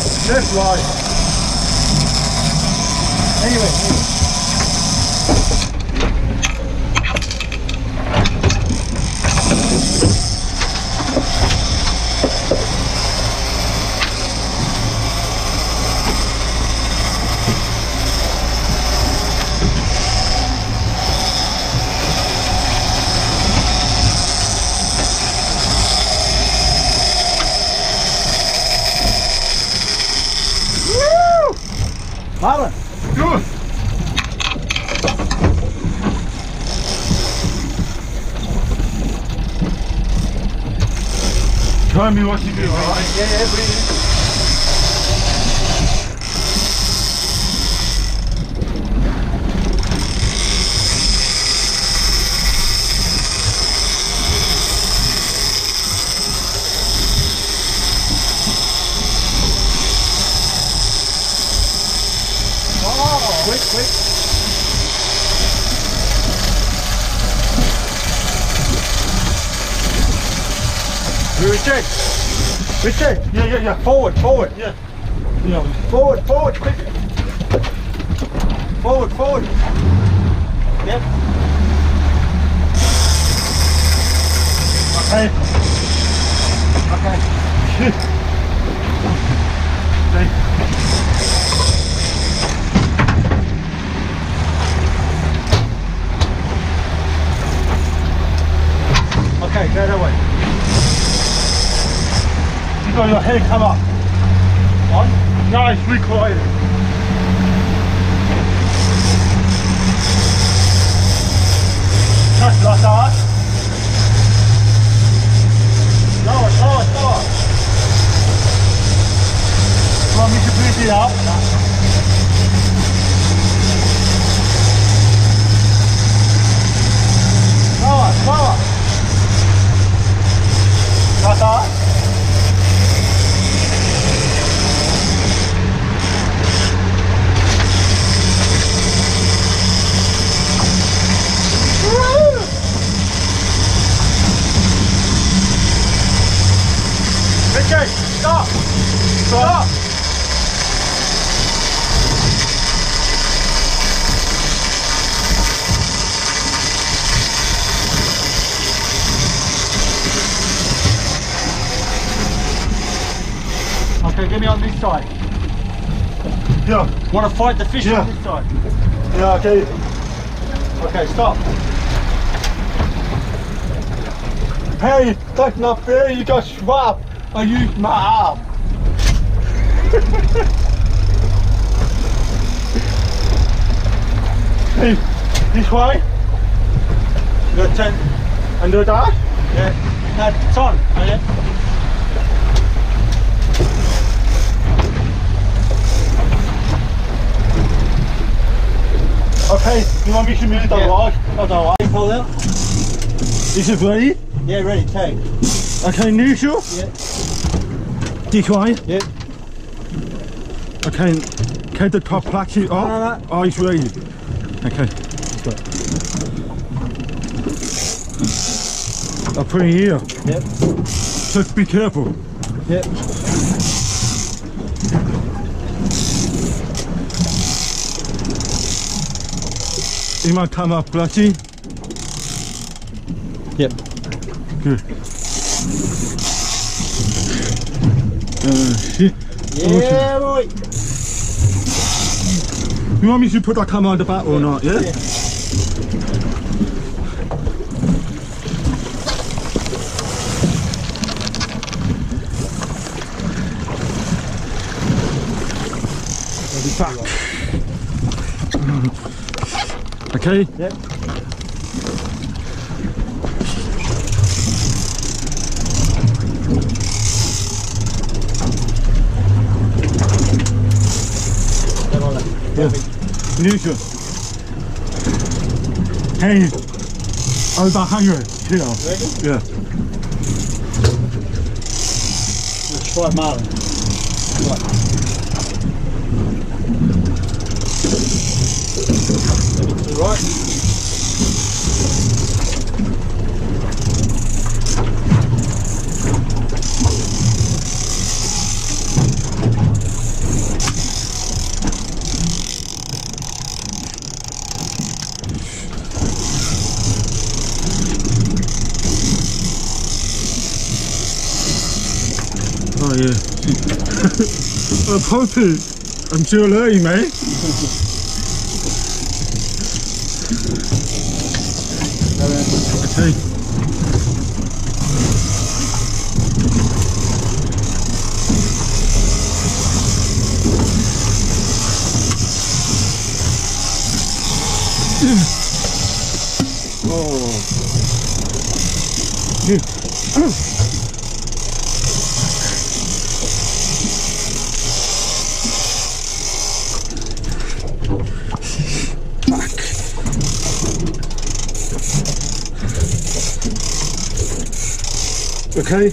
Left, right. Anyway. Marlin. Good. Tell me what you do, alright? Yeah, breathe. Quick. Richard. Yeah. Forward. Yeah. Forward, quick. Forward. Yep. Okay. Okay, go that way. You got your head come up. On? Nice, recoil. Just like that. Slower. You want me to breathe it out? Slower. Like that. Richard, stop! Okay, get me on this side. Yeah. Want to fight the fish on this side? Yeah, okay. Okay, stop. Hey, that's not fair, you got swap. I used my arm. Hey, this way. You got 10. Under that? Yeah. No, it's on. Okay. Okay, you want me to move the rod? Hold on, I pull out. Is it ready? Yeah, ready, tag. Okay, neutral? Yeah. This way? Yeah. Okay, take the top plastic off. No. Oh, it's ready. Okay. I'll put it here. Yep. Just be careful. Yep. It might come up plastic. Yep. Good. Shit. Yeah, boy. You want me to put that camera on the back or not, yeah? Back. Okay? Yep. Yeah. Neutral. Hey, over 100 kilo. Ready? Yeah. Let's try Marlin. Right. To the right. here. A puppy. I'm too late, mate. Okay. Oh. Okay.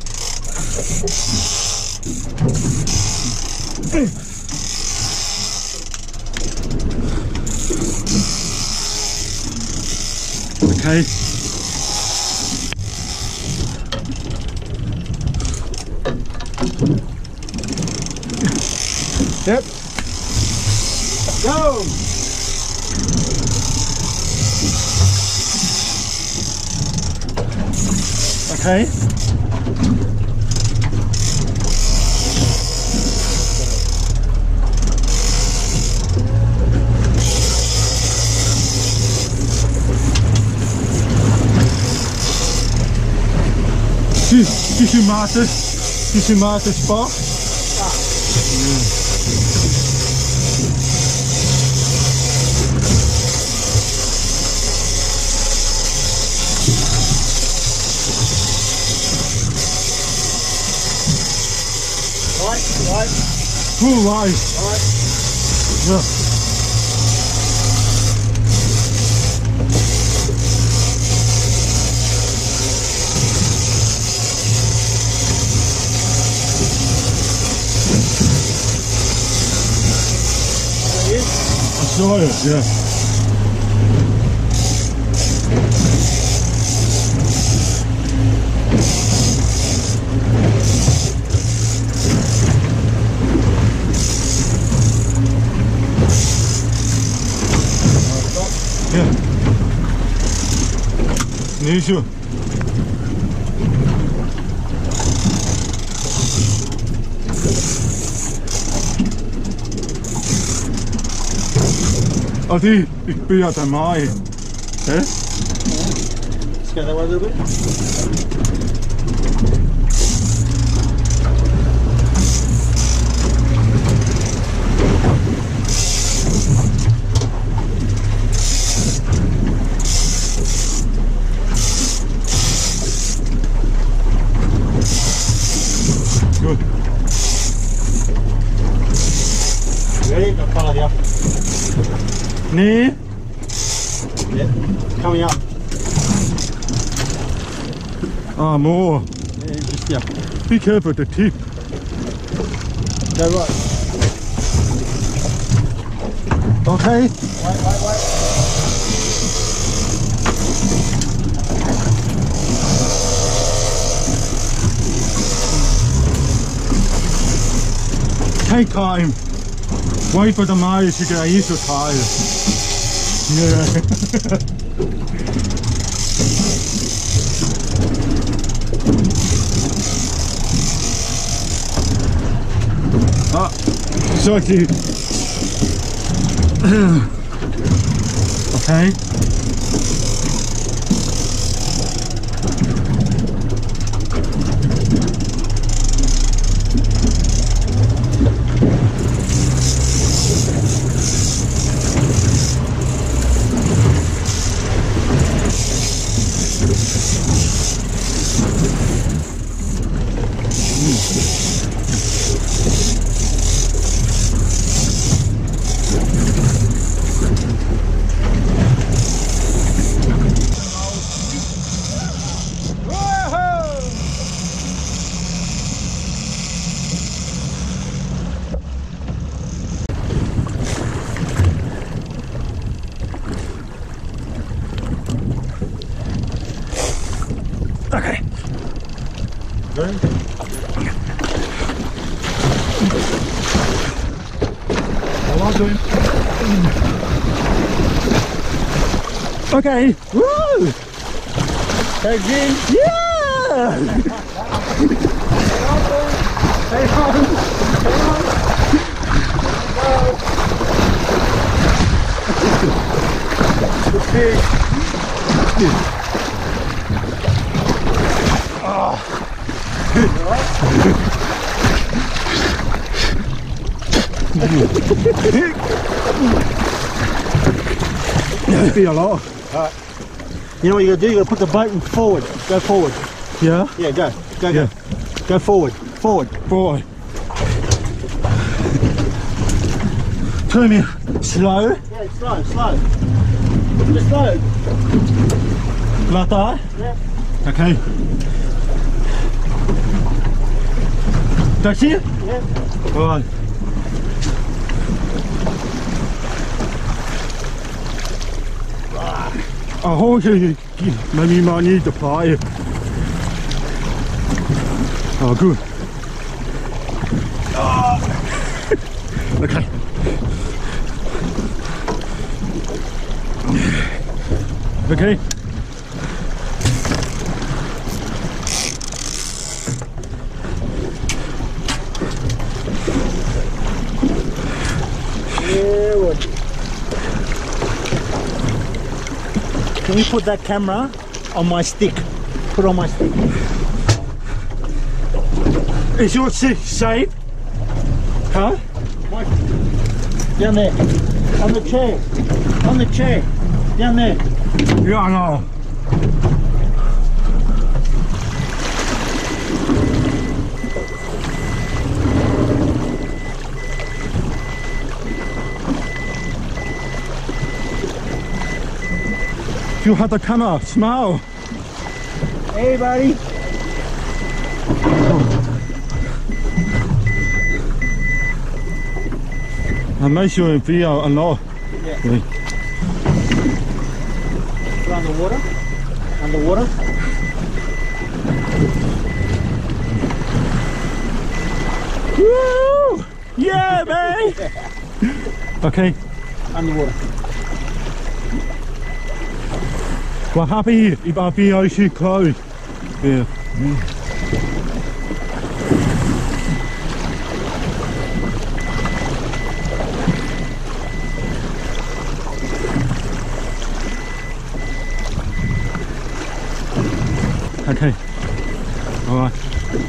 Okay. Yep. Go. Okay. Did you mark this? Did you mark the spot? Right. Oh, right. Yeah. I saw it, yeah. Yeah. No issue. Og det beder der mig. Ja? Skal der være lidt? Good. Ready? I'll follow you up. Nee. Yeah. Coming up. Ah, more. Yeah, just yeah. Be careful with the tip. Go right. Okay. Wait. Take time. Wait for the mile to get used to tire. Yeah. Ah, sorry. Okay. Okay. Ready? How am I doing? Okay. Woo! Tagg in. Yeah! That'd be a lot. You know what you gotta do? You gotta put the boat in forward. Go forward. Yeah? Yeah, go. Go, Yeah. go. Go forward. Forward. Boy. Turn me slow. Yeah, slow, slow. Just slow. Like that? Yeah. Okay. That's it? Yeah. Alright. Oh, okay. Maybe you might need the plier. Oh, good. Okay. Okay. Can you put that camera on my stick? Put it on my stick. Is your stick safe? Huh? Down there. On the chair. On the chair. Down there. Yeah, I know. You have the camera, smile. Hey, buddy. I make sure in video a lot. Yeah. Wait. Put on the water. On the water. Woo! Yeah, man! Okay. On the water. We're happy if our video should close. Yeah. Okay. All right.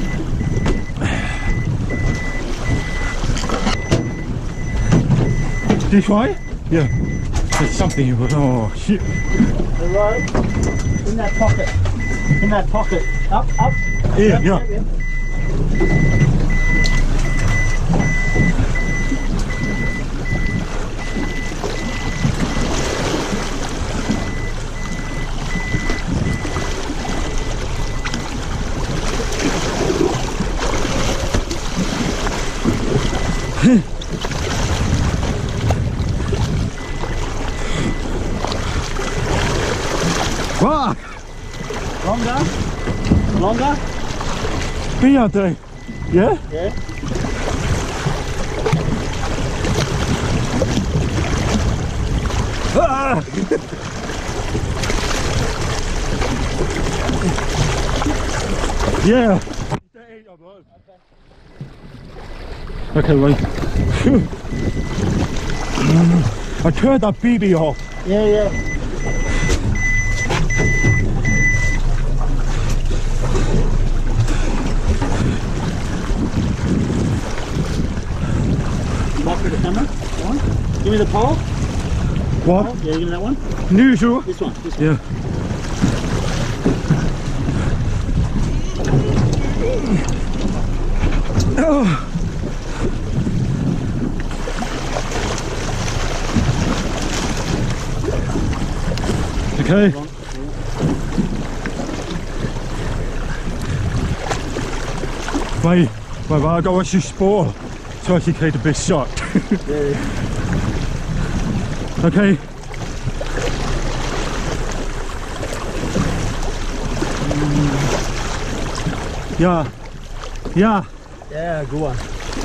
This way? Yeah. There's something. Oh shit. The rope. In that pocket. In that pocket. Up, up. Yeah, Yep, yeah. yep, yep. Wow. Longer. Longer. Video day. Yeah? Yeah. Ah. Yeah. Okay, wait. I turned that BB off. Yeah, yeah. Back to the camera. One. Give me the pole. What? Yeah, give me that one. Usual? This one. This one. Yeah. Oh. Okay. Wait, I gotta watch you spoil so I can take the big shot. Okay. Yeah. Yeah. Yeah, good one.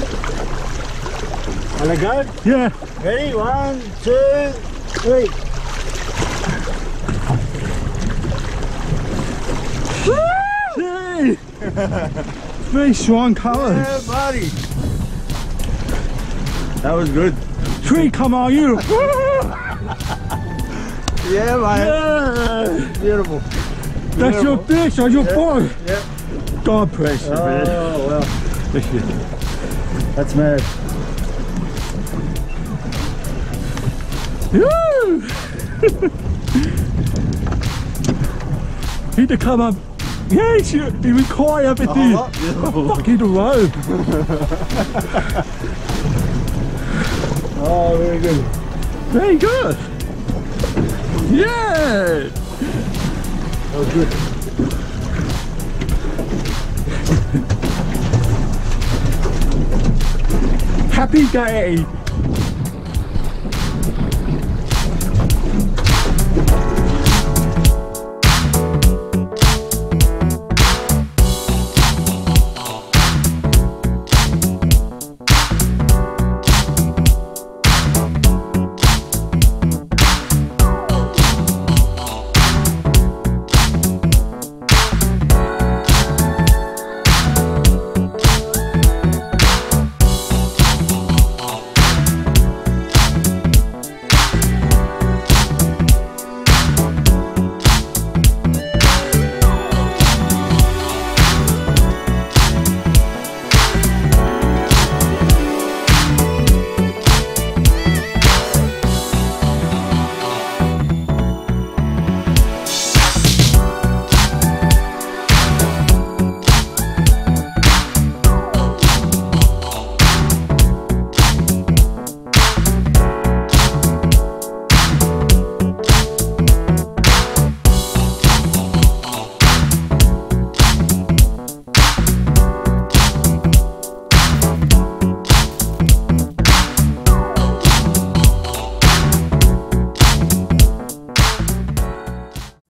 Wanna go? Yeah. Ready? 1, 2, 3. Hey. Very strong colours. Yeah, buddy. That was good. Tree, come on, you. Yeah, mate. Yeah. Beautiful. That's your fish on your board. Yeah. God bless you, man. Oh, well. That's mad. Woo! He to come up. Yes, you was quiet up at there. Fucking the road. Oh, very good. Very good. Yeah. That was good. Happy day.